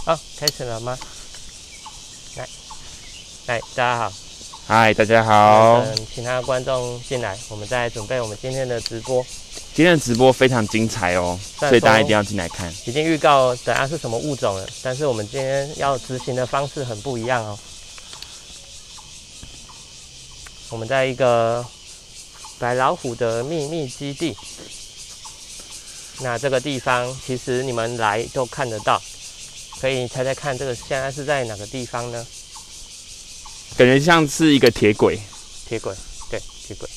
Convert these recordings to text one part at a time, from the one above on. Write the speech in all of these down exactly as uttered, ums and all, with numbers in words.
好，开始了吗？来，来，大家好。 嗨，大家好。 等其他观众进来，我们再准备我们今天的直播。 今天的直播非常精彩哦，所以大家一定要进来看。 已经预告等下是什么物种了，但是我们今天要执行的方式很不一样哦。我们在一个白老虎的秘密基地，那这个地方其实你们来都看得到，可以猜猜看这个现在是在哪个地方呢？ 感觉像是一个铁轨。 铁轨，对，铁轨。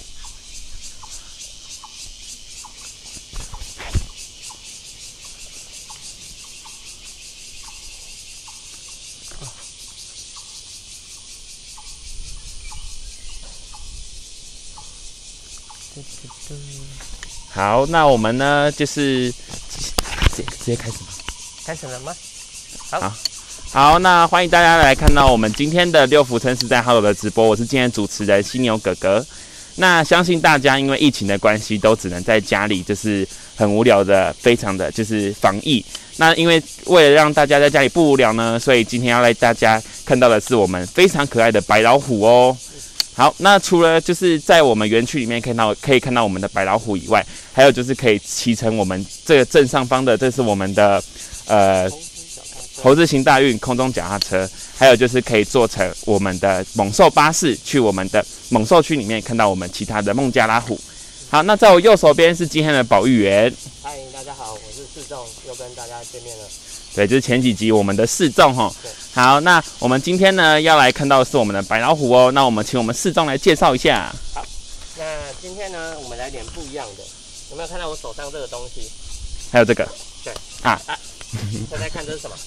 好，那我们呢就是直接直接开始吗？ 开始了吗？好。 好好，那欢迎大家来看到我们今天的六福村是在 Hello 的直播，我是今天主持人犀牛哥哥。那相信大家因为疫情的关系，都只能在家里，就是很无聊的，非常的就是防疫。那因为为了让大家在家里不无聊呢，所以今天要来大家看到的是我们非常可爱的白老虎哦。好，那除了就是在我们园区里面看到可以看到我们的白老虎以外，还有就是可以骑乘我们这个正上方的，这是我们的呃。猴子型大运空中脚踏车，还有就是可以坐成我们的猛兽巴士，去我们的猛兽区里面看到我们其他的孟加拉虎。好，那在我右手边是今天的保育员。 嗨，大家好，我是世仲，又跟大家见面了。 对，就是前几集我们的世仲哈。好，那我们今天呢要来看到的是我们的白老虎哦。那我们请我们世仲来介绍一下。 好，那今天呢我们来点不一样的。有没有看到我手上这个东西？ 还有这个。 对。 啊。 啊猜猜看这是什么？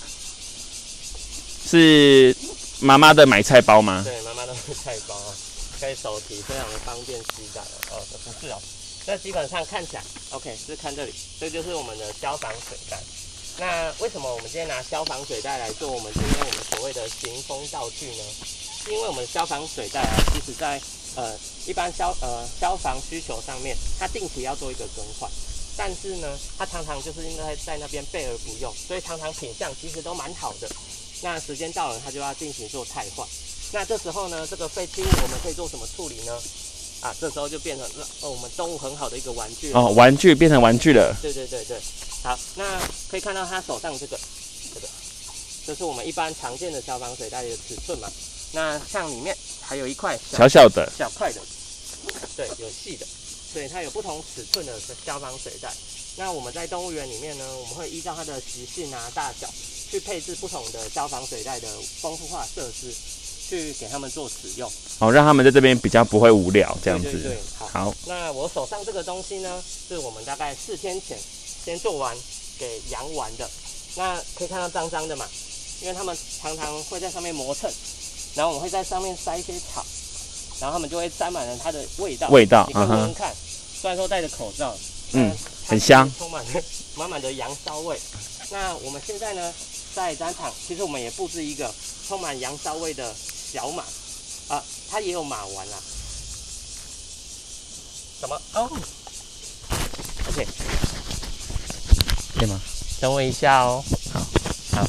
是妈妈的买菜包吗？ 对，妈妈的买菜包啊，可以手提，非常的方便携带哦。哦，不是哦，这基本上看起来 ，OK， 是看这里，这就是我们的消防水袋。那为什么我们今天拿消防水袋来做我们今天我们所谓的行风道具呢？是因为我们消防水袋啊，其实在呃一般消呃消防需求上面，它定期要做一个更换。但是呢，它常常就是因为在那边备而不用，所以常常品相其实都蛮好的。那时间到了，它就要进行做汰换。那这时候呢，这个废弃物我们可以做什么处理呢？啊，这时候就变成了哦，我们动物很好的一个玩具哦，玩具变成玩具了。 对对对对，好，那可以看到它手上这个这个，这是我们一般常见的消防水袋的尺寸嘛。那像里面还有一块小小的小块的，对，有细的。所以它有不同尺寸的消防水袋。那我们在动物园里面呢，我们会依照它的习性啊、大小，去配置不同的消防水袋的丰富化设施，去给他们做使用。 哦，让他们在这边比较不会无聊，这样子。 对对对，好。 好， 那我手上这个东西呢，是我们大概四天前先做完给羊玩的。那可以看到脏脏的嘛，因为他们常常会在上面磨蹭，然后我们会在上面塞一些草。然后他们就会沾满了它的味道， 味道， 你可以闻闻看。虽然说戴着口罩， 嗯，很香， 充满了满满的羊骚味。那我们现在呢，在展场，其实我们也布置一个充满羊骚味的小马，啊，它也有马玩啦。什么？哦 ，OK， 可以吗？ 等我一下哦。 好， 好。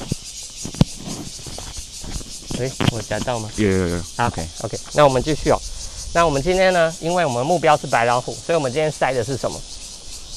诶，我夹到吗？ 有有有。 OK OK， 那我们继续哦。那我们今天呢，因为我们目标是白老虎，所以我们今天塞的是什么？呀、yeah, ，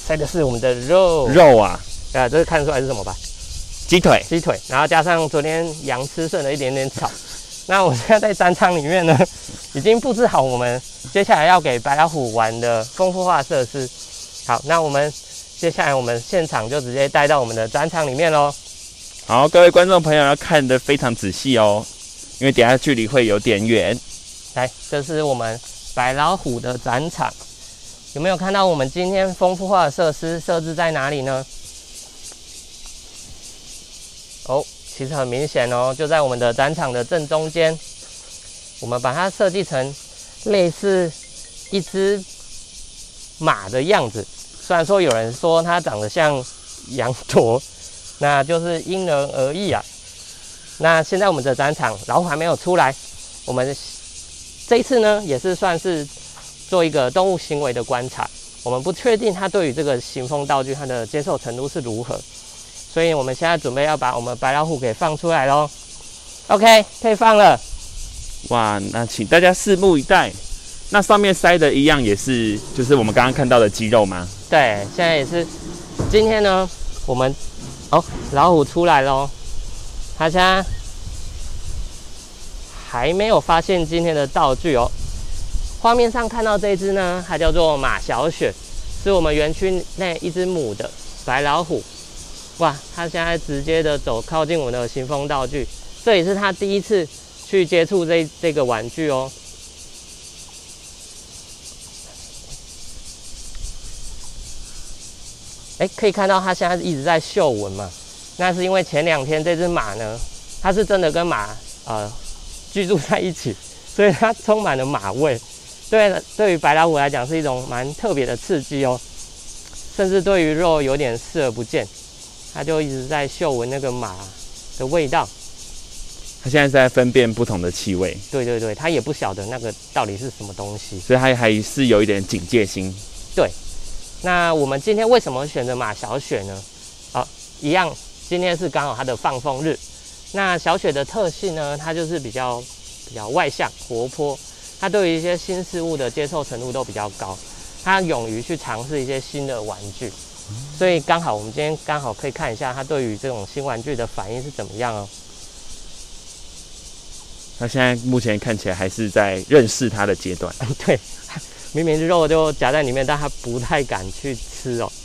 塞的是我们的肉。 肉啊！ 啊，这个看得出来是什么吧？ 鸡腿。 鸡腿，然后加上昨天羊吃剩的一点点草。那我现在在展场里面呢，已经布置好我们接下来要给白老虎玩的丰富化设施。好，那我们接下来我们现场就直接带到我们的展场里面咯。 好，各位观众朋友要看得非常仔细哦，因为等一下距离会有点远。 来，这是我们白老虎的展场，有没有看到我们今天丰富化的设施设置在哪里呢？哦，其实很明显哦，就在我们的展场的正中间，我们把它设计成类似一只马的样子。虽然说有人说它长得像羊驼，那就是因人而异啊。那现在我们的展场老虎还没有出来，我们这一次呢也是算是做一个动物行为的观察，我们不确定它对于这个行风道具它的接受程度是如何，所所以我们现在准备要把我们白老虎给放出来咯。OK， 可以放了。 哇，那请大家拭目以待。那上面塞的一样也是，就是我们刚刚看到的鸡肉吗？ 对，现在也是。今天呢，我们哦，老虎出来咯，它现在还没有发现今天的道具哦。画面上看到这只呢，它叫做马小雪，是我们园区内一只母的白老虎。哇，它现在直接的走靠近我们的行风道具，这也是它第一次去接触这这个玩具哦。哎，可以看到它现在一直在嗅闻嘛，那是因为前两天这只马呢，它是真的跟马呃居住在一起，所以它充满了马味。对，对于白老虎来讲是一种蛮特别的刺激哦，甚至对于肉有点视而不见，它就一直在嗅闻那个马的味道。 它现在在分辨不同的气味。 对对对，它也不晓得那个到底是什么东西， 所以它还是有一点警戒心。 对。那我们今天为什么选择马小雪呢？啊，一样，今天是刚好它的放风日。那小雪的特性呢，它就是比较比较外向、活泼，它对于一些新事物的接受程度都比较高，它勇于去尝试一些新的玩具。所以刚好我们今天刚好可以看一下它对于这种新玩具的反应是怎么样哦。 它现在目前看起来还是在认识它的阶段。 对。明明肉就夹在里面，但它不太敢去吃哦。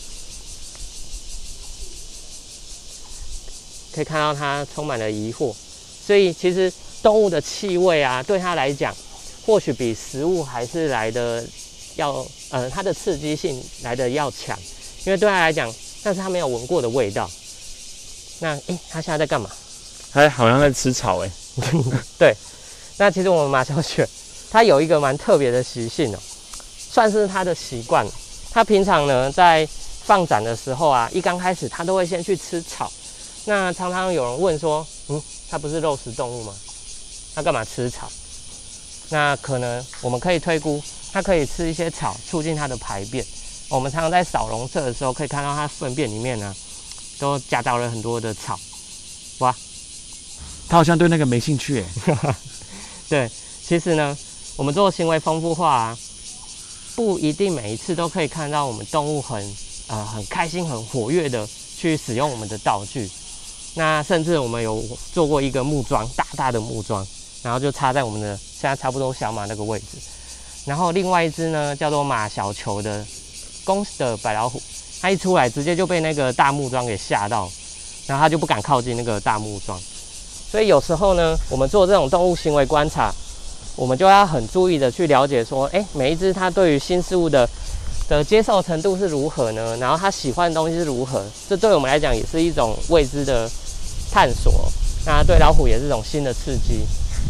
可以看到它充满了疑惑，所以其实动物的气味啊，对它来讲，或许比食物还是来的要呃，它的刺激性来的要强，因为对它来讲，那是它没有闻过的味道。那诶，它现在在干嘛？ 它好像在吃草诶。 对，那其实我们马小雪它有一个蛮特别的习性哦。算是他的习惯。他平常呢，在放展的时候啊，一刚开始他都会先去吃草。那常常有人问说，嗯，他不是肉食动物吗？他干嘛吃草？那可能我们可以推估，他可以吃一些草，促进他的排便。我们常常在扫笼舍的时候，可以看到他粪便里面呢，都夹杂了很多的草。哇， 他好像对那个没兴趣诶。 对，其实呢，我们做行为丰富化啊。不一定每一次都可以看到我们动物很呃很开心、很活跃的去使用我们的道具。那甚至我们有做过一个木桩，大大的木桩，然后就插在我们的现在差不多小马那个位置。然后另外一只呢，叫做马小球的公的白老虎，它一出来直接就被那个大木桩给吓到，然后它就不敢靠近那个大木桩。所以有时候呢，我们做这种动物行为观察，我们就要很注意的去了解说，哎，每一只它对于新事物的的接受程度是如何呢？然后它喜欢的东西是如何？这对我们来讲也是一种未知的探索。那对老虎也是一种新的刺激。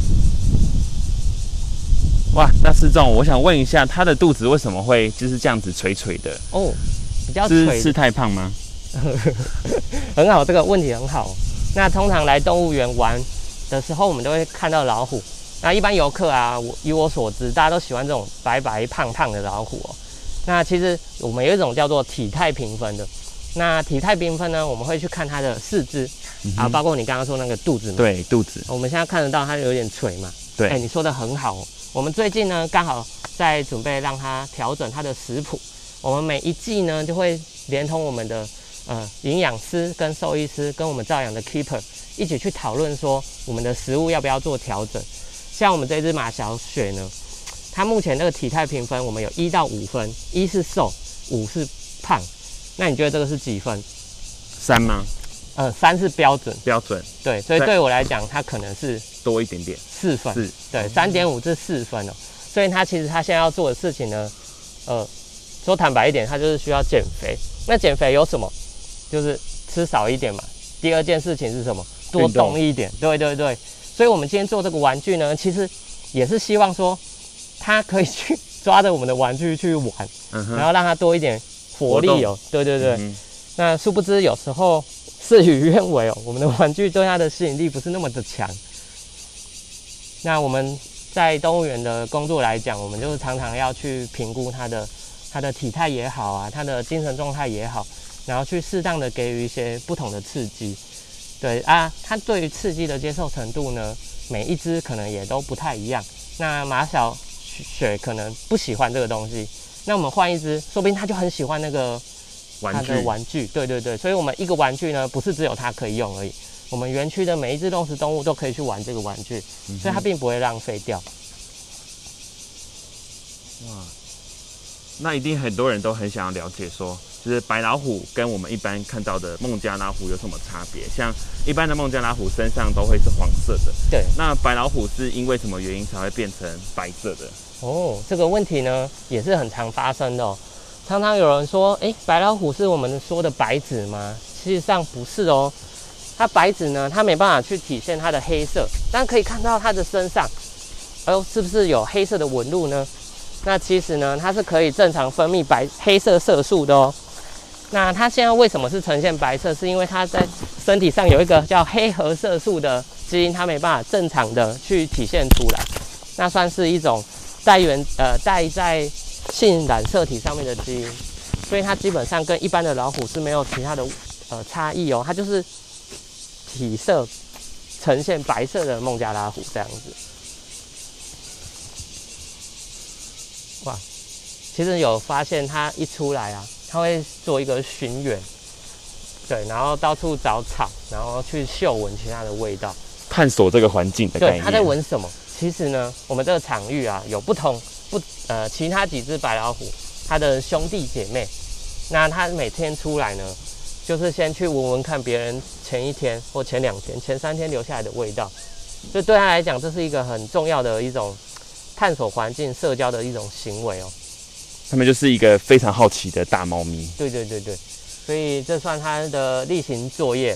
哇，那师仲，我想问一下，它的肚子为什么会就是这样子垂垂的？ 哦，比较垂。 是是太胖吗？ 很好，这个问题很好。那通常来动物园玩的时候，我们都会看到老虎。那一般游客啊，我以我所知，大家都喜欢这种白白胖胖的老虎哦。那其实我们有一种叫做体态评分的。那体态评分呢，我们会去看它的四肢、嗯、啊，包括你刚刚说那个肚子嘛。 对，肚子。 我们现在看得到它有点垂嘛。 对。 哎，你说的很好哦。我们最近呢，刚好在准备让它调整它的食谱。我们每一季呢，就会连同我们的呃营养师跟兽医师跟我们照养的 keeper 一起去讨论说，我们的食物要不要做调整。像我们这只马小雪呢，它目前这个体态评分，我们有一到五分，一是瘦，五是胖。那你觉得这个是几分？ 三吗？ 呃，三是标准。 标准。 对，所以对我来讲，它可能是多一点点， 四分。 是。 对，三点五至四分哦。所以它其实它现在要做的事情呢，呃，说坦白一点，它就是需要减肥。那减肥有什么？就是吃少一点嘛。第二件事情是什么？多动一点。对对对。所以我们今天做这个玩具呢，其实也是希望说，它可以去抓着我们的玩具去玩，嗯、然后让它多一点活力哦。对对对。嗯、那殊不知有时候事与愿违哦，我们的玩具对它的吸引力不是那么的强。那我们在动物园的工作来讲，我们就是。常常要去评估他的他的体态也好啊，他的精神状态也好， 然后去适当的给予一些不同的刺激。对啊，它对于刺激的接受程度呢，每一只可能也都不太一样。那马小雪可能不喜欢这个东西，那我们换一只，说不定它就很喜欢那个它的玩具。对对对，所以我们一个玩具呢，不是只有它可以用而已。我们园区的每一只肉食动物都可以去玩这个玩具，嗯、所以它并不会浪费掉。 哇，那一定很多人都很想要了解说，就是白老虎跟我们一般看到的孟加拉虎有什么差别？像一般的孟加拉虎身上都会是黄色的， 对。 那白老虎是因为什么原因才会变成白色的？ 哦，这个问题呢也是很常发生的哦。常常有人说，哎，白老虎是我们说的白质吗？事实上不是哦。它白质呢，它没办法去体现它的黑色，但可以看到它的身上，哎呦，是不是有黑色的纹路呢？那其实呢，它是可以正常分泌白黑色色素的哦。那它现在为什么是呈现白色？是因为它在身体上有一个叫黑核色素的基因，它没办法正常的去体现出来。那算是一种带原呃带在性染色体上面的基因，所以它基本上跟一般的老虎是没有其他的呃差异哦。它就是体色呈现白色的孟加拉虎这样子。哇，其实有发现它一出来啊，它会做一个巡园，对，然后到处找草，然后去嗅闻其他的味道， 探索这个环境的概念。 对，它在闻什么？其实呢，我们这个场域啊，有不同不呃其他几只白老虎，它的兄弟姐妹，那它每天出来呢，就是先去闻闻看别人前一天或前两天、前三天留下来的味道，所以对他来讲，这是一个很重要的一种探索环境、社交的一种行为哦。 他们就是一个非常好奇的大猫咪。 对对对对，所以这算它的例行作业了。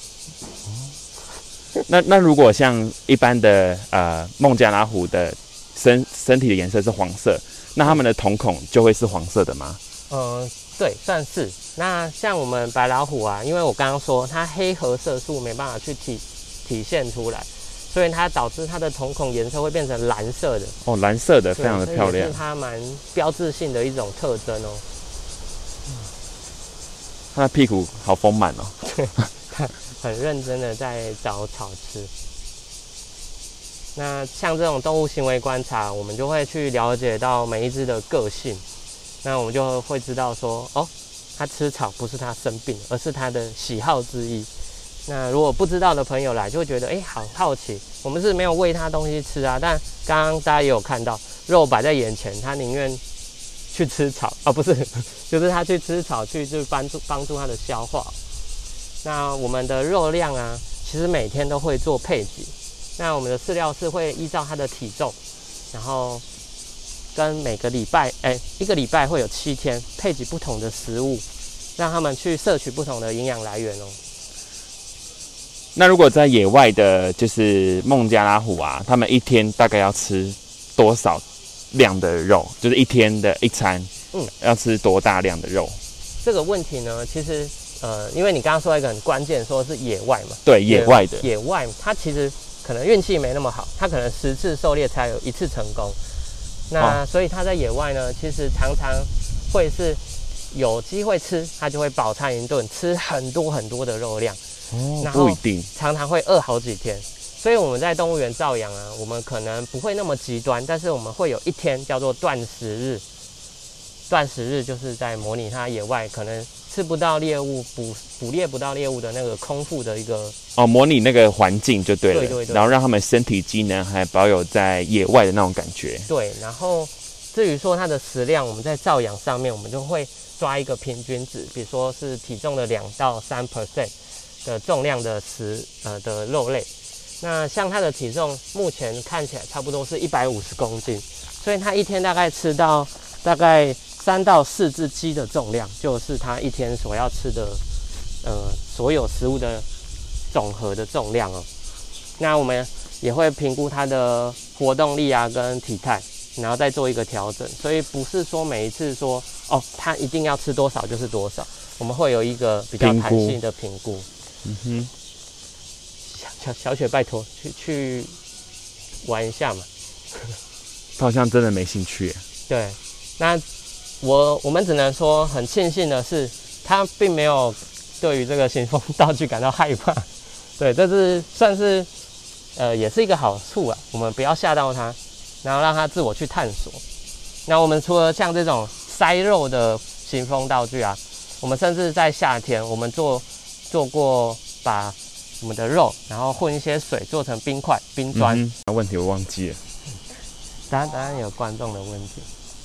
那那如果像一般的呃孟加拉虎的身身体的颜色是黄色，那它们的瞳孔就会是黄色的吗？ 呃，对，算是。那像我们白老虎啊，因为我刚刚说它黑核色素没办法去体体现出来，所以它导致它的瞳孔颜色会变成蓝色的。 哦，蓝色的，非常的漂亮。 这是它蛮标志性的一种特征哦。 它的屁股好丰满哦。 它很认真的在找草吃。那像这种动物行为观察，我们就会去了解到每一只的个性。那我们就会知道说，哦，它吃草不是它生病，而是它的喜好之一。那如果不知道的朋友来，就会觉得，哎，好好奇。我们是没有喂它东西吃啊，但刚刚大家也有看到，肉摆在眼前，它宁愿去吃草啊，不是，就是它去吃草，去就帮助帮助它的消化。那我们的肉量啊，其实每天都会做配给。那我们的饲料是会依照它的体重，然后跟每个礼拜，哎，一个礼拜会有七天配给不同的食物，让他们去摄取不同的营养来源哦。 那如果在野外的，就是孟加拉虎啊，他们一天大概要吃多少量的肉？就是一天的一餐，嗯，要吃多大量的肉？ 这个问题呢，其实呃，因为你刚刚说一个很关键，说是野外嘛， 对，野外的， 野外它其实可能运气没那么好，它可能十次狩猎才有一次成功。那、哦、所以它在野外呢，其实常常会是有机会吃，它就会饱餐一顿，吃很多很多的肉量。 哦，然后不一定， 常常会饿好几天。所以我们在动物园照养啊，我们可能不会那么极端，但是我们会有一天叫做断食日。断食日就是在模拟它野外可能吃不到猎物、捕捕猎不到猎物的那个空腹的一个哦，模拟那个环境就对了， 对对对， 然后让他们身体机能还保有在野外的那种感觉。 对，然后至于说它的食量，我们在照养上面，我们就会抓一个平均值，比如说是体重的两到三 percent 的重量的食呃的肉类。那像它的体重目前看起来差不多是一百五十公斤，所以它一天大概吃到大概三到四只鸡的重量，就是它一天所要吃的呃所有食物的总和的重量哦。那我们也会评估它的活动力啊跟体态，然后再做一个调整。所以不是说每一次说哦它一定要吃多少就是多少，我们会有一个比较弹性的评估。 嗯哼， 小小雪拜托去去玩一下嘛。 他好像真的没兴趣耶。 对，那我我们只能说很庆幸的是， 它并没有对于这个行风道具感到害怕。对，这是算是呃也是一个好处啊，我们不要吓到它，然后让它自我去探索。那我们除了像这种塞肉的行风道具啊，我们甚至在夏天，我们做做过把我们的肉，然后混一些水做成冰块、冰砖。 嗯、问题我忘记了。 当然，当然有观众的问题。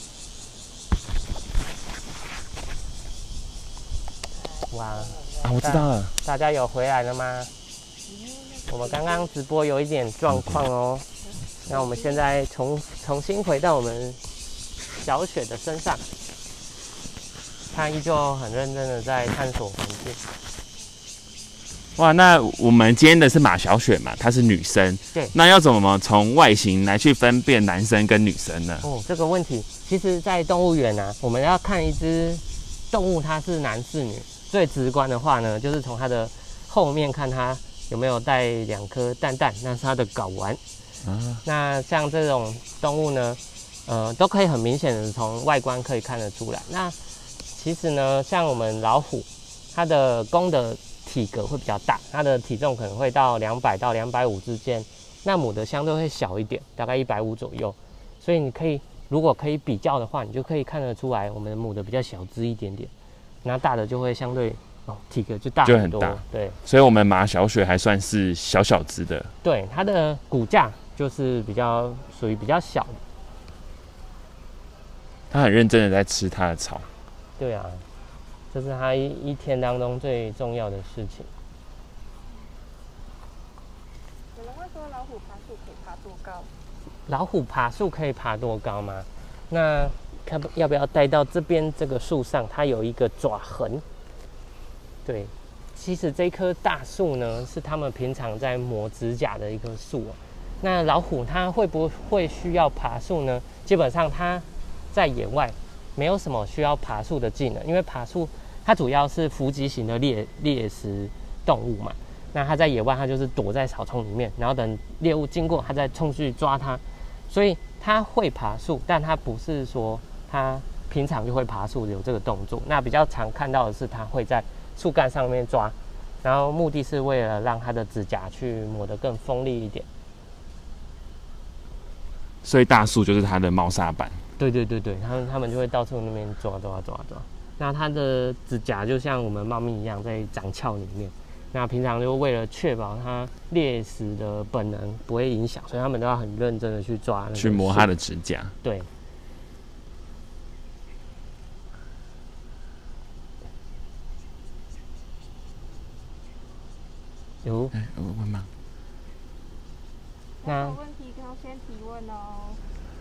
哇！ 啊，我知道了。 大家有回来了吗？我们刚刚直播有一点状况哦。那我们现在重重新回到我们小雪的身上，她依旧很认真的在探索环境。 哇，那我们今天的是马小雪嘛，她是女生。 对。 那要怎么从外形来去分辨男生跟女生呢？ 哦，这个问题，其实，在动物园啊，我们要看一只动物它是男是女，最直观的话呢，就是从它的后面看它有没有带两颗蛋蛋，那是它的睾丸。啊。那像这种动物呢，呃，都可以很明显的从外观可以看得出来。那其实呢，像我们老虎，它的公的体格会比较大，它的体重可能会到两百到两百五之间，那母的相对会小一点，大概一百五左右。所以你可以，如果可以比较的话，你就可以看得出来，我们的母的比较小只一点点，那大的就会相对哦体格就大很多， 就很大。 对， 所以我们马小雪还算是小小只的。 对，它的骨架就是比较属于比较小的。 它很认真的在吃它的草。 对啊。这是它一一天当中最重要的事情。 有人会说老虎爬树可以爬多高？ 老虎爬树可以爬多高吗？那看要不要带到这边这个树上？它有一个爪痕。对，其实这棵大树呢，是他们平常在磨指甲的一棵树哦。那老虎它会不会需要爬树呢？基本上它在野外没有什么需要爬树的技能，因为爬树它主要是伏击型的猎猎食动物嘛。那它在野外，它就是躲在草丛里面，然后等猎物经过，它再冲去抓它。所以它会爬树，但它不是说它平常就会爬树有这个动作。那比较常看到的是，它会在树干上面抓，然后目的是为了让它的指甲去磨得更锋利一点。 所以大树就是它的猫砂板。 对对对对，他们他们就会到处那边抓抓抓抓。那它的指甲就像我们猫咪一样在长鞘里面。那平常就为了确保它猎食的本能不会影响，所以他们都要很认真的去抓那个， 去磨它的指甲。 对。有， 哎，我问吗？ 那有问题可以先提问哦。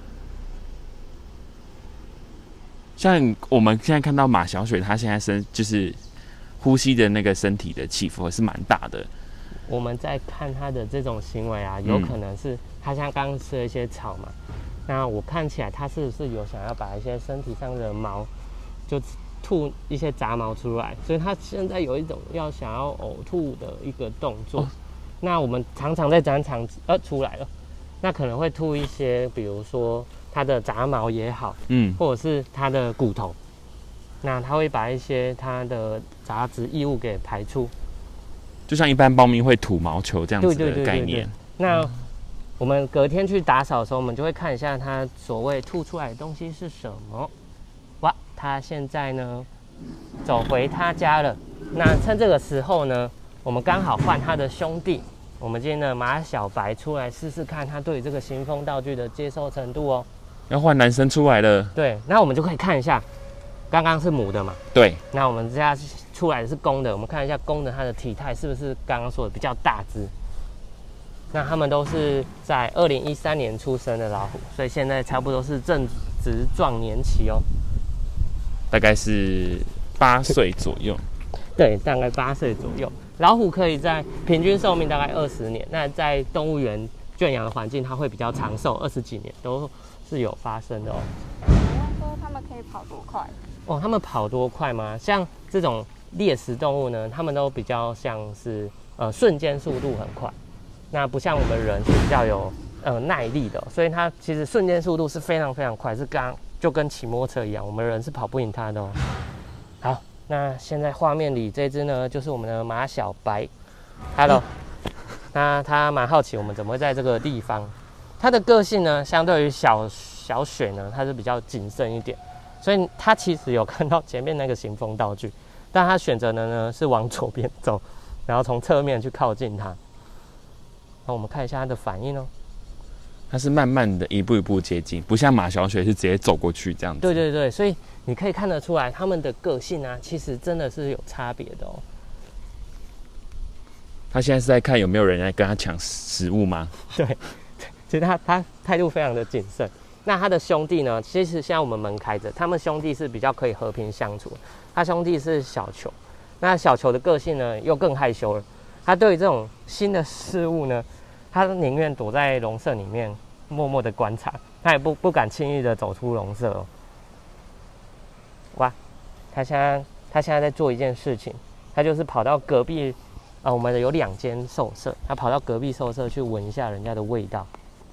像我们现在看到马小雪，它现在身就是呼吸的那个身体的起伏是蛮大的。 我们在看它的这种行为啊，有可能是它像刚刚吃了一些草嘛，嗯、那我看起来它是不是有想要把一些身体上的毛就吐一些杂毛出来，所以它现在有一种要想要呕吐的一个动作。哦、那我们常常在展场呃出来了，那可能会吐一些，比如说它的杂毛也好，嗯，或者是它的骨头，那它会把一些它的杂质异物给排出。 就像一般猫咪会吐毛球这样子的概念。对对对对对。 那我们隔天去打扫的时候，我们就会看一下它所谓吐出来的东西是什么。哇，它现在呢走回他家了。那趁这个时候呢，我们刚好换他的兄弟，我们今天的马小白出来试试看他对这个行风道具的接受程度哦。 要换男生出来了。 对，那我们就可以看一下，刚刚是母的嘛？ 对。 那我们现在出来的是公的，我们看一下公的它的体态是不是刚刚说的比较大只。那他们都是在二零一三年出生的老虎，所以现在差不多是正值壮年期哦。 大概是八岁左右。 对，大概八岁左右。老虎可以在平均寿命大概二十年，那在动物园圈养的环境，它会比较长寿，二十几年都是有发生的哦。 有人说他们可以跑多快？ 哦，他们跑多快吗？像这种猎食动物呢，他们都比较像是呃瞬间速度很快，那不像我们人是比较有呃耐力的、哦，所以它其实瞬间速度是非常非常快，是刚就跟骑摩托车一样，我们人是跑不赢它的哦。好， 那现在画面里这只呢，就是我们的马小白。Hello， 那它蛮好奇我们怎么会在这个地方。它的个性呢，相对于小小雪呢，它是比较谨慎一点，所以它其实有看到前面那个行风道具，但它选择的呢是往左边走，然后从侧面去靠近它。那我们看一下它的反应哦。 它是慢慢的一步一步接近，不像马小雪是直接走过去这样子。 对对对，所以你可以看得出来，他们的个性啊，其实真的是有差别的哦。 他现在是在看有没有人来跟他抢食物吗？ 对，其实他他态度非常的谨慎。那他的兄弟呢？其实现在我们门开着，他们兄弟是比较可以和平相处。他兄弟是小球，那小球的个性呢又更害羞了。他对于这种新的事物呢，他宁愿躲在笼舍里面默默的观察，他也不不敢轻易的走出笼舍哦。哇，他现在他现在在做一件事情，他就是跑到隔壁。啊，我们有两间兽舍，他跑到隔壁兽舍去闻一下人家的味道。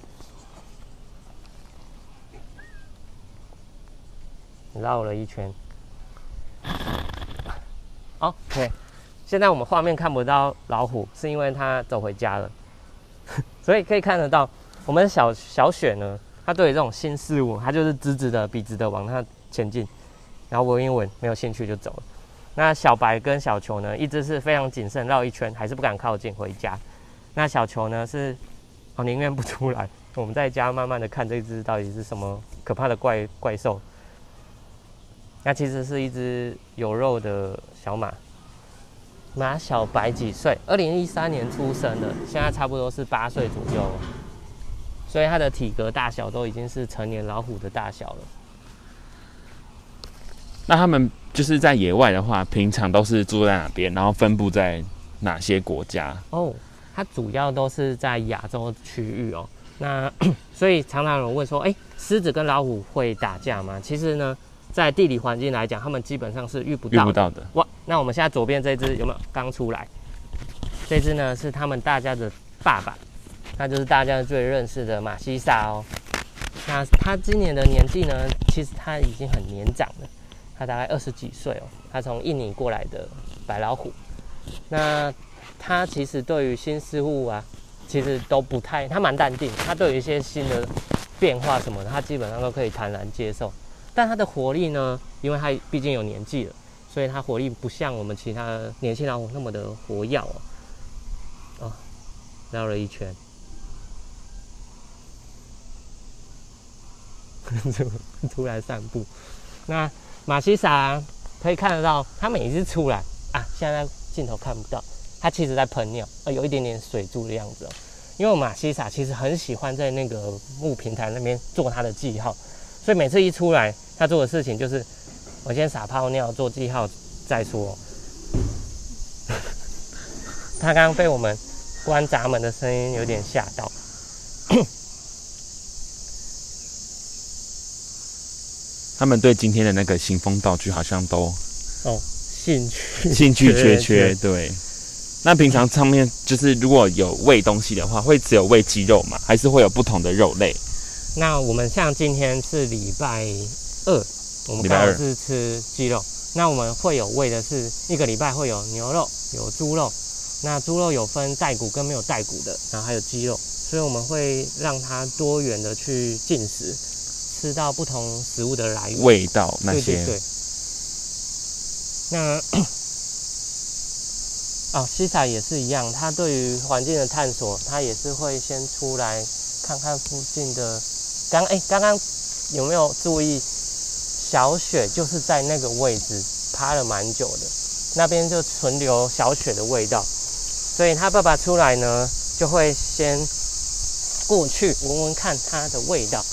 绕了一圈。OK， 现在我们画面看不到老虎，是因为它走回家了。所以可以看得到，我们小小雪呢，它对于这种新事物，它就是直直的、笔直的往它前进，然后闻一闻，没有兴趣就走了。那小白跟小球呢，一只是非常谨慎绕一圈，还是不敢靠近回家。那小球呢是哦宁愿不出来，我们在家慢慢的看这只到底是什么可怕的怪怪兽。那其实是一只有肉的小马。马小白几岁？二零一三年出生的，现在差不多是八岁左右，所以它的体格大小都已经是成年老虎的大小了。 那他们就是在野外的话，平常都是住在哪边？然后分布在哪些国家？ 哦，它主要都是在亚洲区域哦。那所以常常有人问说，哎、欸，狮子跟老虎会打架吗？其实呢，在地理环境来讲，他们基本上是遇不到的。 遇不到的。 哇，那我们现在左边这只有没有刚出来？这只呢是他们大家的爸爸，那就是大家最认识的马西萨哦。那他今年的年纪呢，其实他已经很年长了。他大概二十几岁哦，他从印尼过来的白老虎。那他其实对于新事物啊，其实都不太，他蛮淡定。他对于一些新的变化什么的，他基本上都可以坦然接受。但他的活力呢，因为他毕竟有年纪了，所以他活力不像我们其他年轻老虎那么的活跃哦。哦，绕了一圈，出来散步。那马西萨可以看得到，他每一次出来啊，现在镜头看不到，他其实在喷尿，呃，有一点点水柱的样子哦。因为马西萨其实很喜欢在那个木平台那边做他的记号，所以每次一出来，他做的事情就是我先撒泡尿做记号再说。他刚刚被我们关闸门的声音有点吓到。 他们对今天的那个行风道具好像都哦兴趣兴趣缺缺，对。那平常上面就是如果有喂东西的话，会只有喂鸡肉吗？还是会有不同的肉类？ 那我们像今天是礼拜二，我们刚好是吃鸡肉。那我们会有喂的是一个礼拜会有牛肉、有猪肉。那猪肉有分带骨跟没有带骨的，然后还有鸡肉，所以我们会让它多元的去进食。吃到不同食物的来源、 味道那些。 对对对。那哦，西萨也是一样，他对于环境的探索，他也是会先出来看看附近的。刚哎，刚刚有没有注意，小雪就是在那个位置趴了蛮久的，那边就存留小雪的味道，所以他爸爸出来呢，就会先过去闻闻看它的味道。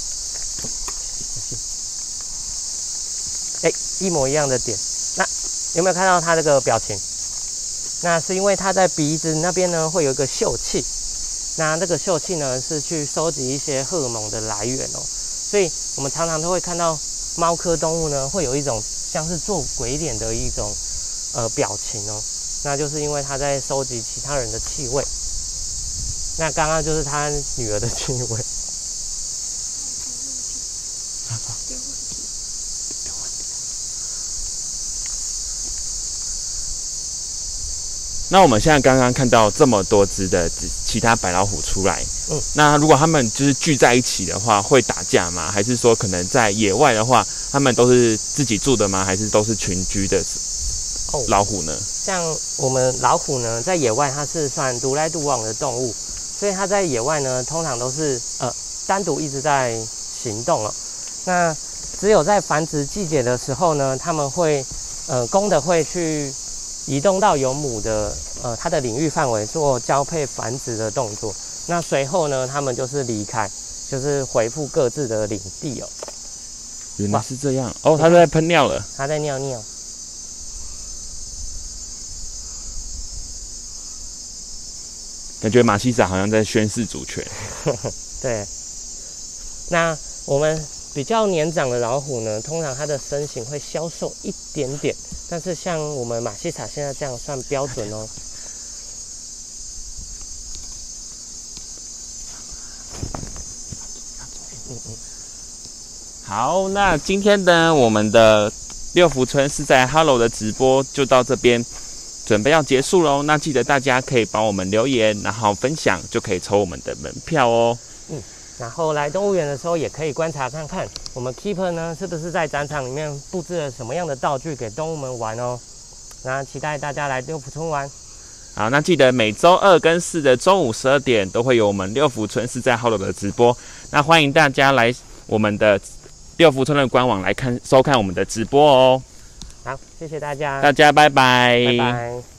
哎，一模一样的点，那有没有看到他这个表情？那是因为他在鼻子那边呢会有一个嗅气，那这个嗅气呢是去收集一些荷尔蒙的来源哦，所以我们常常都会看到猫科动物呢会有一种像是做鬼脸的一种呃表情哦，那就是因为他在收集其他人的气味。那刚刚就是他女儿的气味。 那我们现在刚刚看到这么多只的其他白老虎出来，嗯，那如果他们就是聚在一起的话，会打架吗？还是说可能在野外的话，他们都是自己住的吗？还是都是群居的老虎呢？ 像我们老虎呢，在野外它是算独来独往的动物，所以它在野外呢，通常都是呃单独一直在行动了。那只有在繁殖季节的时候呢，他们会呃公的会去移动到有母的呃它的领域范围做交配繁殖的动作。那随后呢，他们就是离开，就是回复各自的领地哦。 原来是这样哦，它在喷尿了， 它在尿尿。 感觉马西萨好像在宣示主权。 对，那我们比较年长的老虎呢，通常它的身形会消瘦一点点，但是像我们马西萨现在这样算标准哦。 好，那今天呢，我们的六福村是在 Hello 的直播就到这边。准备要结束喽，那记得大家可以帮我们留言，然后分享，就可以抽我们的门票哦。 嗯，然后来动物园的时候也可以观察看看，我们 Keeper 呢是不是在展场里面布置了什么样的道具给动物们玩哦。那期待大家来六福村玩。 好，那记得每周二跟四的中午十二点都会有我们六福村是在 Hello 的直播，那欢迎大家来我们的六福村的官网来看收看我们的直播哦。 好，谢谢大家， 大家拜拜， 拜拜。